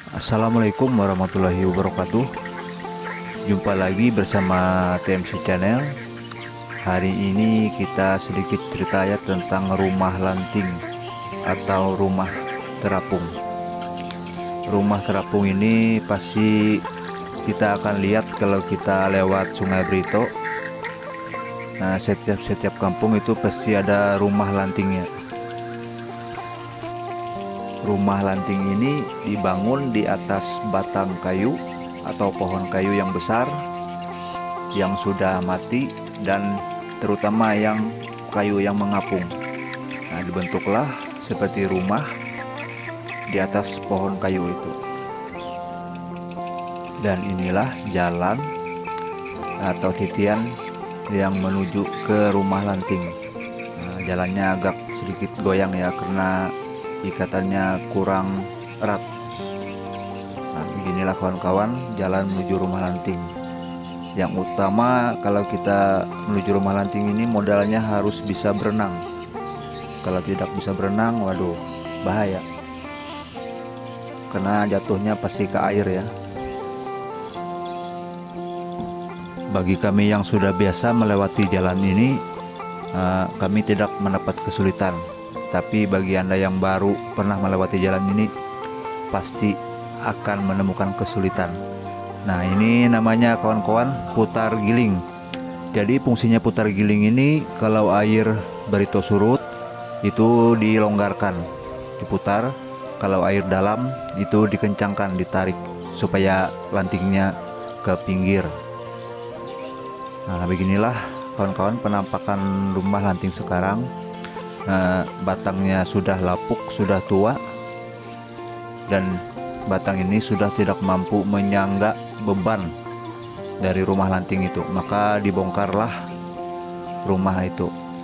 Assalamualaikum warahmatullahi wabarakatuh. Jumpa lagi bersama TMC Channel. Hari ini kita sedikit cerita ya tentang rumah lanting atau rumah terapung. Rumah terapung ini pasti kita akan lihat kalau kita lewat Sungai Brito. Nah, setiap kampung itu pasti ada rumah lantingnya. Rumah lanting ini dibangun di atas batang kayu atau pohon kayu yang besar yang sudah mati dan terutama yang kayu yang mengapung. Nah, dibentuklah seperti rumah di atas pohon kayu itu. Dan inilah jalan atau titian yang menuju ke rumah lanting. Nah, jalannya agak sedikit goyang ya karena ikatannya kurang erat. Nah, beginilah kawan-kawan jalan menuju rumah lanting. Yang utama kalau kita menuju rumah lanting ini modalnya harus bisa berenang. Kalau tidak bisa berenang, waduh, bahaya. Karena jatuhnya pasti ke air ya. Bagi kami yang sudah biasa melewati jalan ini, kami tidak mendapat kesulitan. Tapi bagi Anda yang baru pernah melewati jalan ini, pasti akan menemukan kesulitan. Nah, ini namanya kawan-kawan putar giling. Jadi fungsinya putar giling ini kalau air Barito surut itu dilonggarkan, diputar. Kalau air dalam itu dikencangkan, ditarik supaya lantingnya ke pinggir. Nah, beginilah kawan-kawan penampakan rumah lanting sekarang. Batangnya sudah lapuk, sudah tua, dan batang ini sudah tidak mampu menyangga beban dari rumah lanting itu. Maka dibongkarlah rumah itu.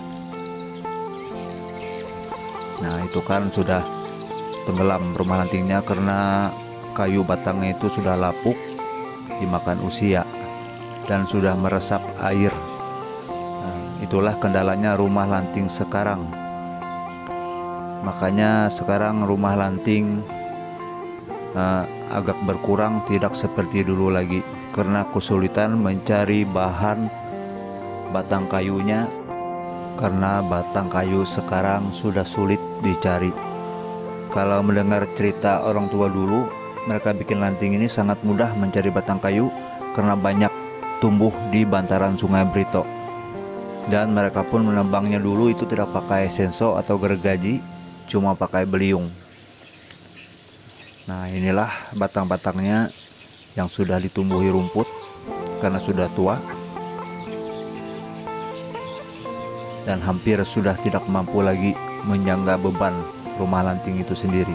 Nah, itu kan sudah tenggelam rumah lantingnya karena kayu batangnya itu sudah lapuk dimakan usia dan sudah meresap air. Nah, itulah kendalanya rumah lanting sekarang. Makanya sekarang rumah lanting agak berkurang, tidak seperti dulu lagi karena kesulitan mencari bahan batang kayunya, karena batang kayu sekarang sudah sulit dicari. Kalau mendengar cerita orang tua dulu, mereka bikin lanting ini sangat mudah mencari batang kayu karena banyak tumbuh di bantaran Sungai Brito, dan mereka pun menebangnya dulu itu tidak pakai senso atau gergaji, cuma pakai beliung. Nah, inilah batang-batangnya yang sudah ditumbuhi rumput karena sudah tua dan hampir sudah tidak mampu lagi menyangga beban rumah lanting itu sendiri.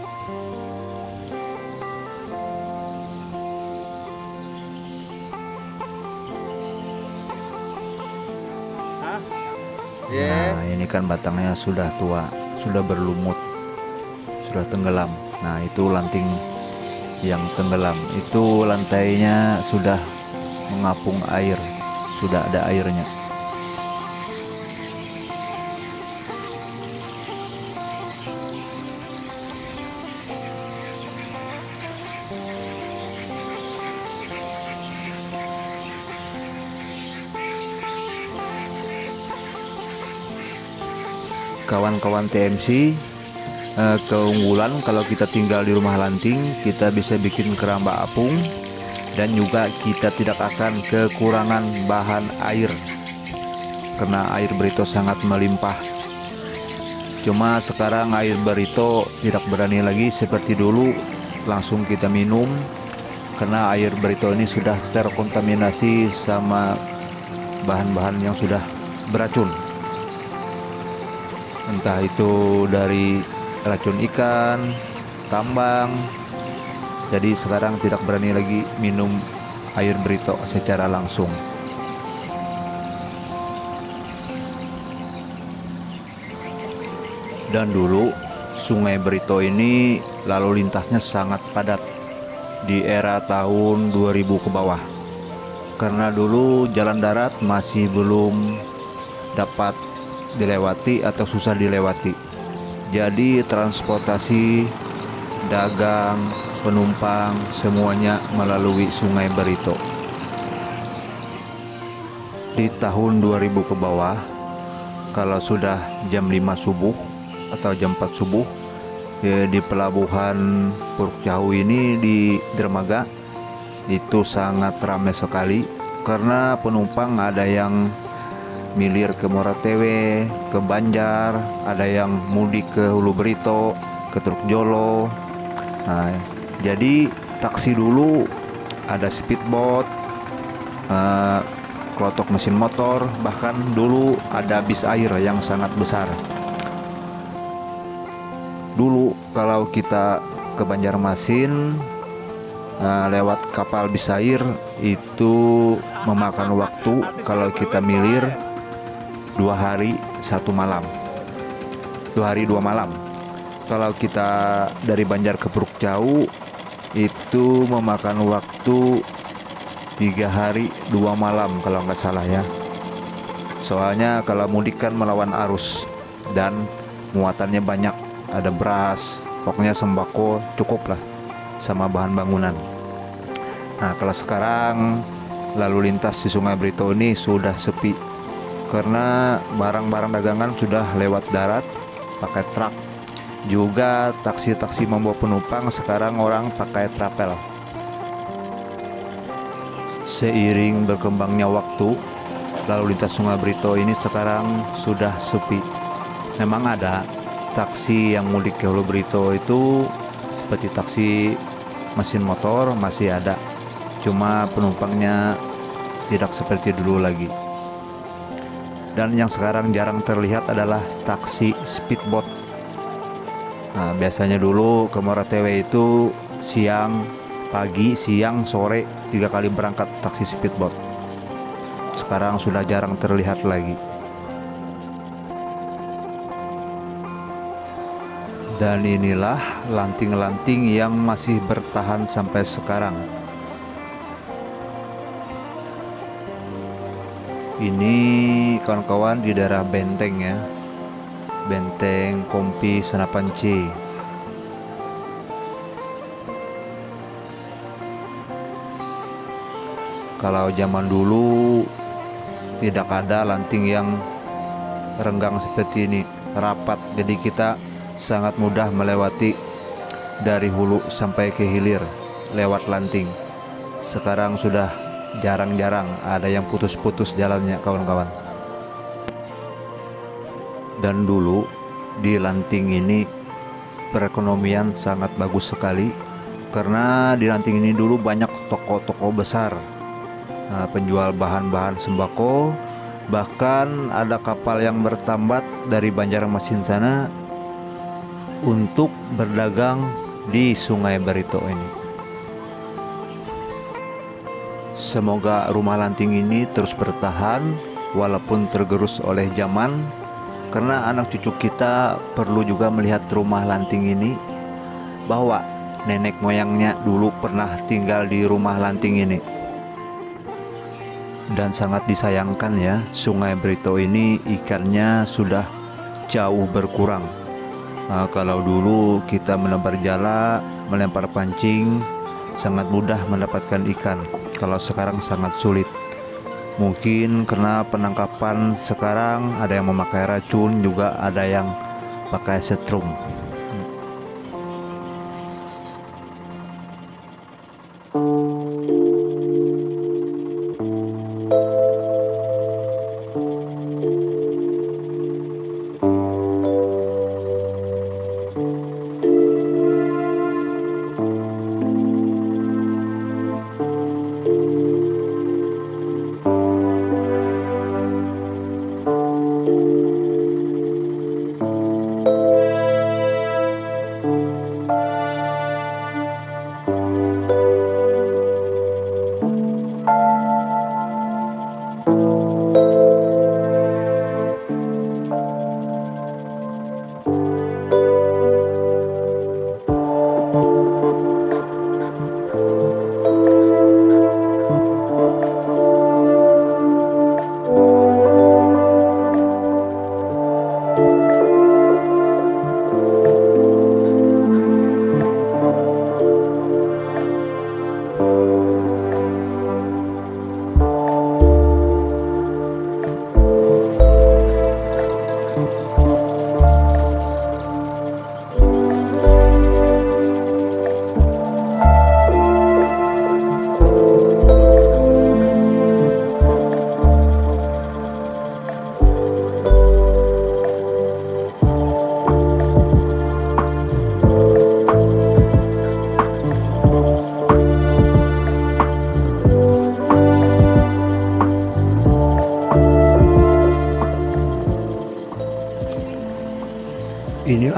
Nah, ini kan batangnya sudah tua, sudah berlumut, sudah tenggelam. Nah, itu lanting yang tenggelam. Itu lantainya sudah mengapung air, sudah ada airnya. Kawan-kawan TMC, keunggulan kalau kita tinggal di rumah lanting, kita bisa bikin keramba apung dan juga kita tidak akan kekurangan bahan air karena air Barito sangat melimpah. Cuma sekarang air Barito tidak berani lagi seperti dulu langsung kita minum karena air Barito ini sudah terkontaminasi sama bahan-bahan yang sudah beracun. Entah itu dari racun ikan, tambang. Jadi sekarang tidak berani lagi minum air Barito secara langsung. Dan dulu Sungai Barito ini lalu lintasnya sangat padat di era tahun 2000 ke bawah. Karena dulu jalan darat masih belum dapat dilewati atau susah dilewati. Jadi transportasi dagang, penumpang semuanya melalui Sungai Barito. Di tahun 2000 ke bawah, kalau sudah jam 5 subuh atau jam 4 subuh, di pelabuhan Puruk Jauh ini di dermaga itu sangat ramai sekali, karena penumpang ada yang milir ke Moratewe, ke Banjar, ada yang mudik ke Hulu Berito, ke Truk Jolo. Nah, jadi taksi dulu ada speedboat, klotok mesin motor, bahkan dulu ada bis air yang sangat besar. Dulu kalau kita ke Banjarmasin lewat kapal bis air itu memakan waktu kalau kita milir 2 hari 1 malam, 2 hari 2 malam. Kalau kita dari Banjar ke Puruk Jauh itu memakan waktu 3 hari 2 malam kalau nggak salah ya. Soalnya kalau mudik kan melawan arus dan muatannya banyak, ada beras, pokoknya sembako cukup lah, sama bahan bangunan. Nah, kalau sekarang lalu lintas di Sungai Barito ini sudah sepi, karena barang-barang dagangan sudah lewat darat pakai truk. Juga taksi-taksi membawa penumpang sekarang orang pakai trapel. Seiring berkembangnya waktu, lalu lintas Sungai Barito ini sekarang sudah sepi. Memang ada taksi yang mudik ke Hulu Berito itu seperti taksi mesin motor masih ada, cuma penumpangnya tidak seperti dulu lagi. Dan yang sekarang jarang terlihat adalah taksi speedboat. Nah, biasanya dulu ke Moratewe itu siang, pagi, siang, sore 3 kali berangkat taksi speedboat. Sekarang sudah jarang terlihat lagi. Dan inilah lanting-lanting yang masih bertahan sampai sekarang. Ini kawan-kawan di daerah Benteng ya, Benteng Kompi Senapan C. Kalau zaman dulu tidak ada lanting yang renggang seperti ini, rapat, jadi kita sangat mudah melewati dari hulu sampai ke hilir lewat lanting. Sekarang sudah jarang-jarang ada yang putus-putus jalannya kawan-kawan. Dan dulu di lanting ini perekonomian sangat bagus sekali, karena di lanting ini dulu banyak toko-toko besar, penjual bahan-bahan sembako. Bahkan ada kapal yang bertambat dari Banjarmasin sana untuk berdagang di Sungai Barito ini. Semoga rumah lanting ini terus bertahan walaupun tergerus oleh zaman, karena anak cucu kita perlu juga melihat rumah lanting ini, bahwa nenek moyangnya dulu pernah tinggal di rumah lanting ini. Dan sangat disayangkan ya, Sungai Barito ini ikannya sudah jauh berkurang. Nah, kalau dulu kita menebar jala, melempar pancing, sangat mudah mendapatkan ikan. Kalau sekarang sangat sulit. Mungkin karena penangkapan sekarang ada yang memakai racun, juga ada yang pakai setrum.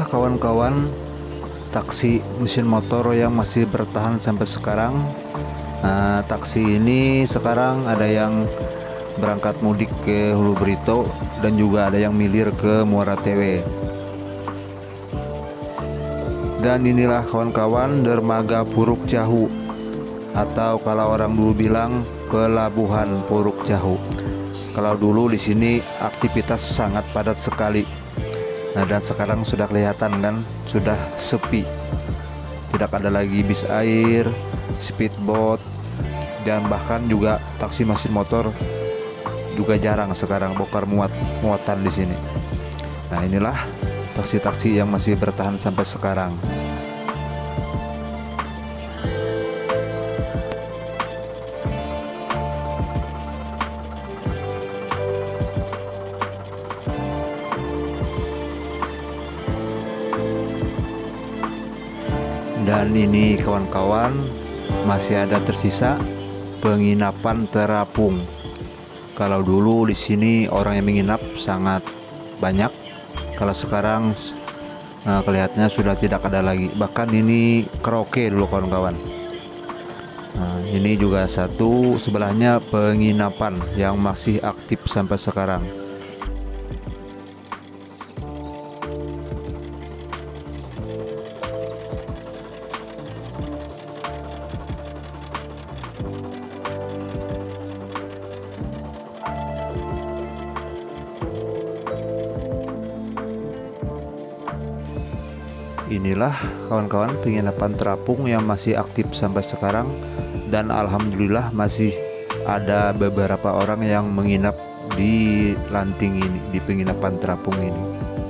kawan-kawan taksi mesin motor yang masih bertahan sampai sekarang. Nah, taksi ini sekarang ada yang berangkat mudik ke Hulu Berito dan juga ada yang milir ke Muara Tewe. Dan inilah kawan-kawan dermaga Puruk Jahu, atau kalau orang dulu bilang pelabuhan Puruk Jahu. Kalau dulu di sini aktivitas sangat padat sekali. Nah, dan sekarang sudah kelihatan kan, sudah sepi. Tidak ada lagi bis air, speedboat, dan bahkan juga taksi mesin motor juga jarang sekarang bongkar muatan di sini. Nah, inilah taksi-taksi yang masih bertahan sampai sekarang. Dan ini kawan-kawan, masih ada tersisa penginapan terapung. Kalau dulu di sini orang yang menginap sangat banyak, kalau sekarang kelihatannya sudah tidak ada lagi. Bahkan ini karaoke dulu kawan-kawan. Nah, ini juga satu sebelahnya penginapan yang masih aktif sampai sekarang. Inilah kawan-kawan penginapan terapung yang masih aktif sampai sekarang, dan alhamdulillah masih ada beberapa orang yang menginap di lanting ini, di penginapan terapung ini.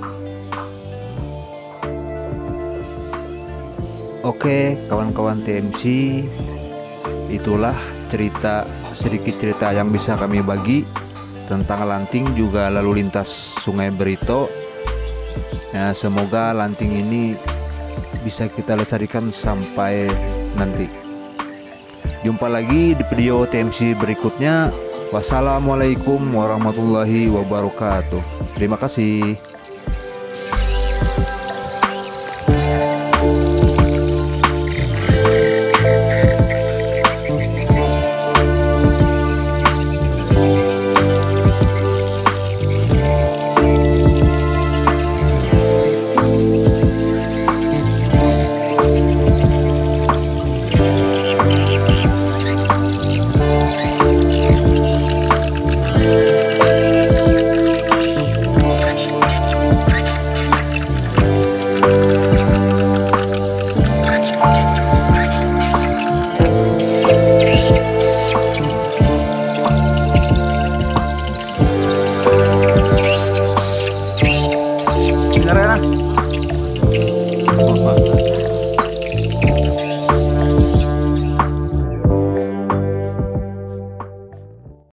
Oke kawan-kawan TMC, itulah sedikit cerita yang bisa kami bagi tentang lanting juga lalu lintas Sungai Berito. Ya, semoga lanting ini bisa kita lestarikan sampai nanti. Jumpa lagi di video TMC berikutnya. Wassalamualaikum warahmatullahi wabarakatuh. Terima kasih.